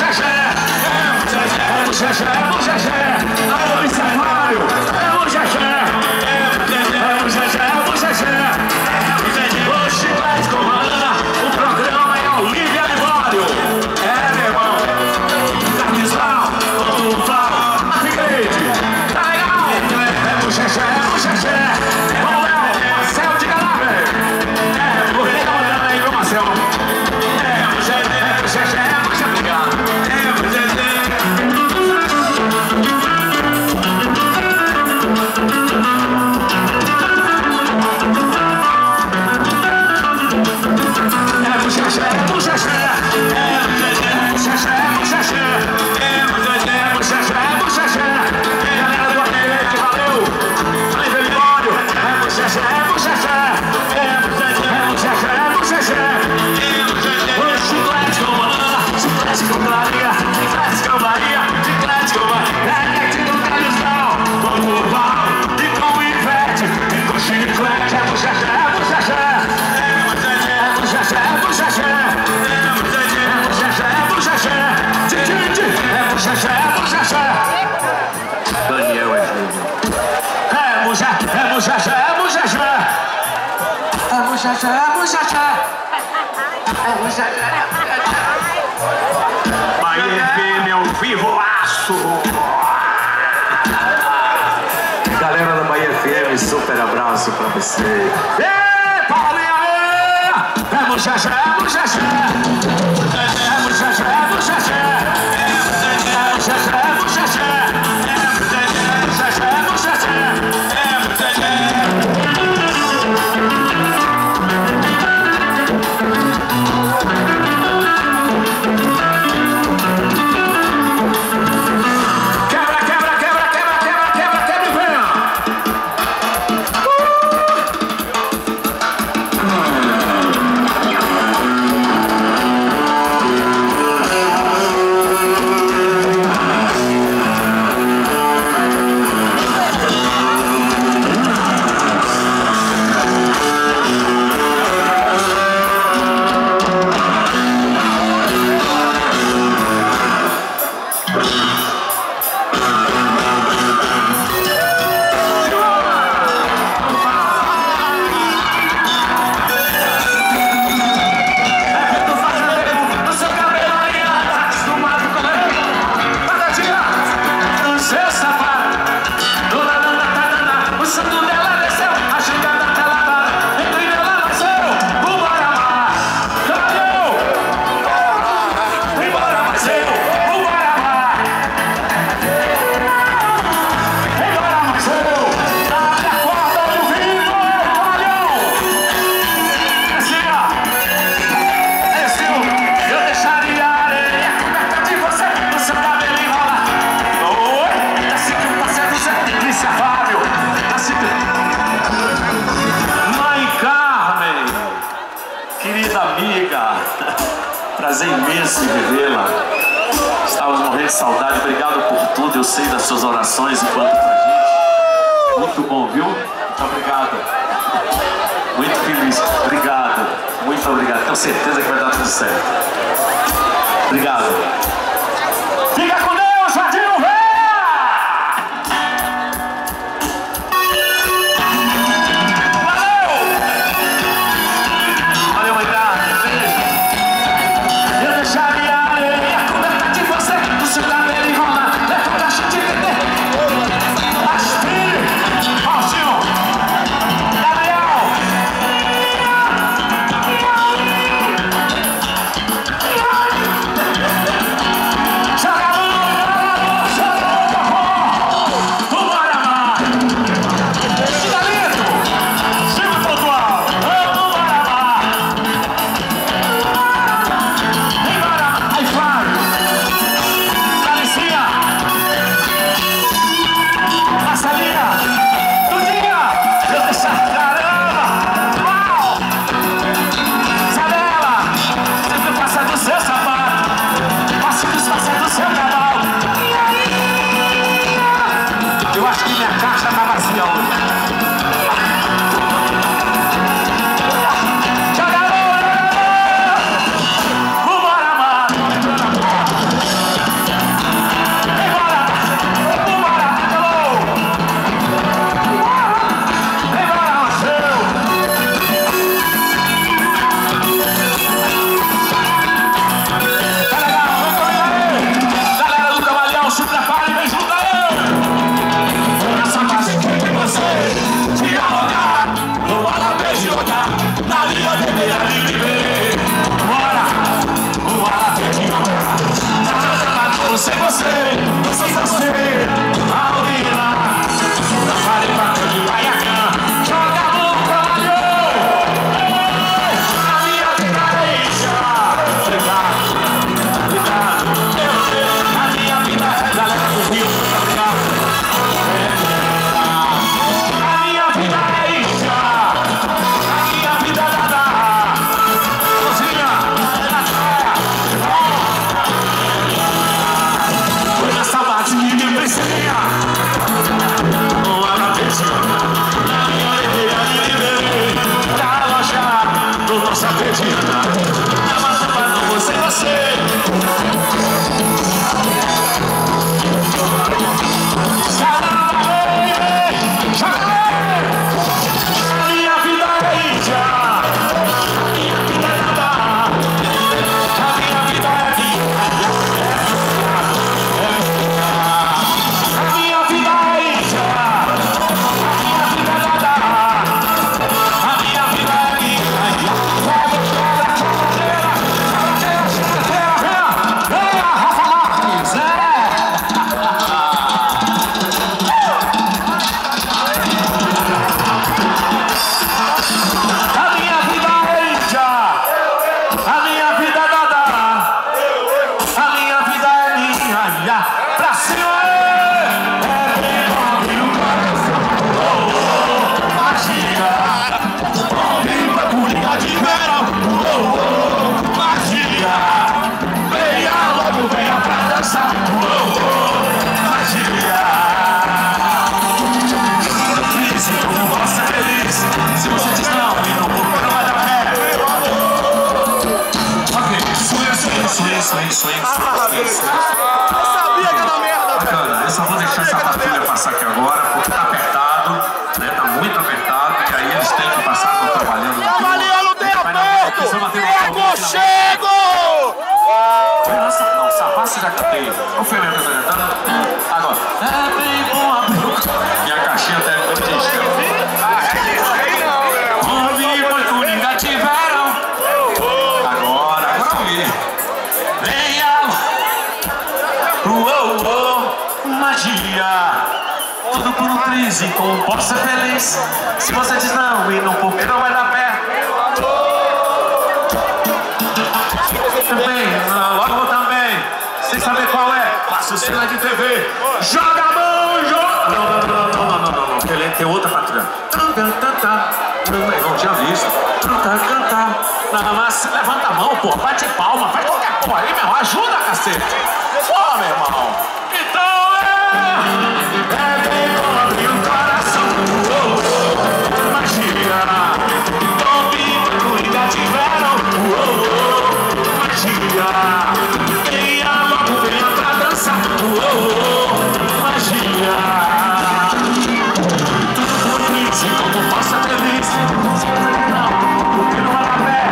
Bahia FM ao vivoaço. Galera da Bahia FM, super abraço pra você. Ei, Paulinha! É muchacha, é muchacha. É muchacha, é muchacha. É muchacha, é muchacha. É muchacha, é muchacha. É muchacha. Prazer imenso em revê-la. Estávamos morrendo de saudade. Obrigado por tudo. Eu sei das suas orações enquanto pra gente. Muito bom, viu? Muito obrigado. Muito feliz. Obrigado. Muito obrigado. Tenho certeza que vai dar tudo certo. Obrigado. Fica com Deus, Vadinho, vem! Joga a assim, é bem bom abrir o coração. Magia, vem pra coringa de verão. Magia, venha logo, venha pra dançar. Magia, como posso ser feliz? Se você diz não, e não vou, não vai dar pé. Ok, swing. Eu sabia que ia dar merda. Bacana, eu só vou deixar essa patrulha passar aqui agora, porque tá apertado, né? Tá muito apertado, e aí eles têm que passar, estão trabalhando. Trabalhando tem aperto! É aconchego! Nossa, não, sapato já catei. Qual foi a minha apresentando? Agora. É bem bom abrir. Minha caixinha até no disco. Ouvi foi coringa tiveram. Agora ouvi. Venha. Magia. Tudo por um crise, como posso ser feliz? Se você diz não e não porque não vai dar pé. Também, logo vou também. Sem saber qual é. Faço cena de TV. Joga a mão, joga. Não. Tem outra patrulha. Não tinha visto. Não, mas levanta a mão, pô. Bate palma. Faz qualquer porra aí, meu irmão. Ajuda, cacete. Pô, meu irmão. Então é bem bom abrir o coração. Magia. Ouvindo coringa de verão. Magia. Venha logo, venha pra dançar. Magia. Como posso ser feliz? Não, porque não vai dar pé.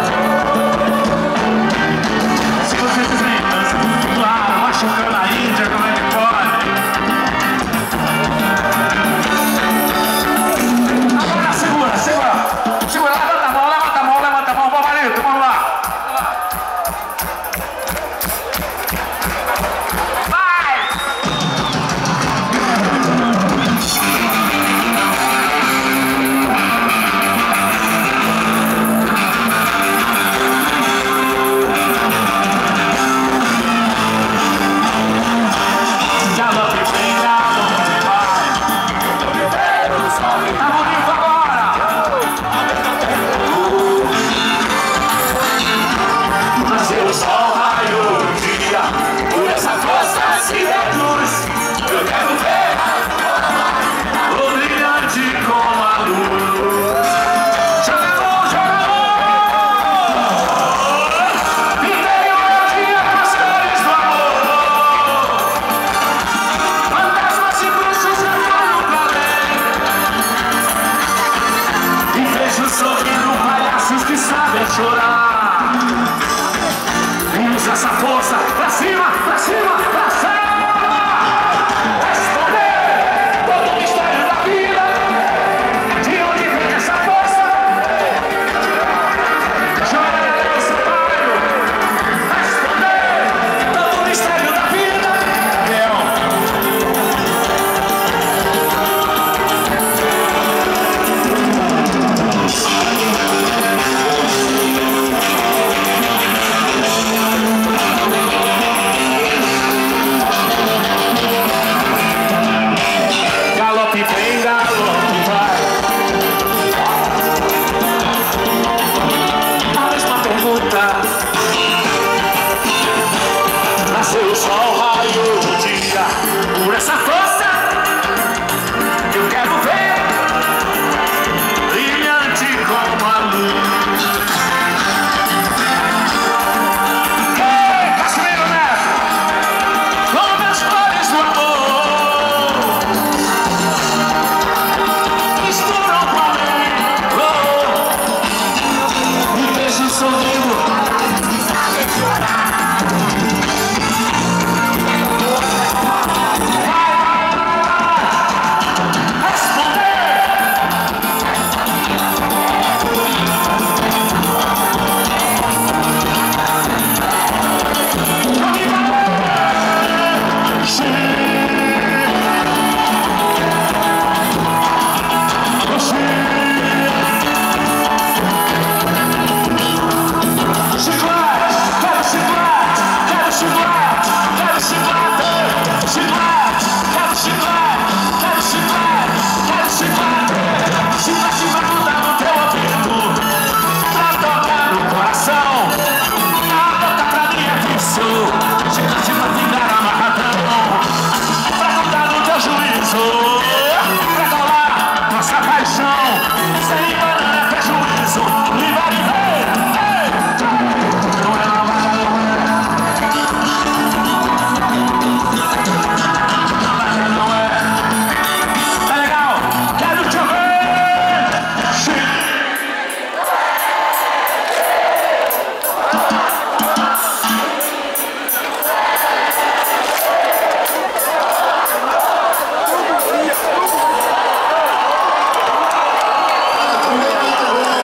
Se você quiser dança, claro, machucando a Índia, como é que pode? Agora segura, levanta a mão, Barbarito, vamos lá. Chorar. Usa essa força pra cima, pra cima, pra cima. Responder todo o mistério da vida. De onde vem essa força? Chora, meu salário. Responder todo o mistério da vida. Nasceu o sol.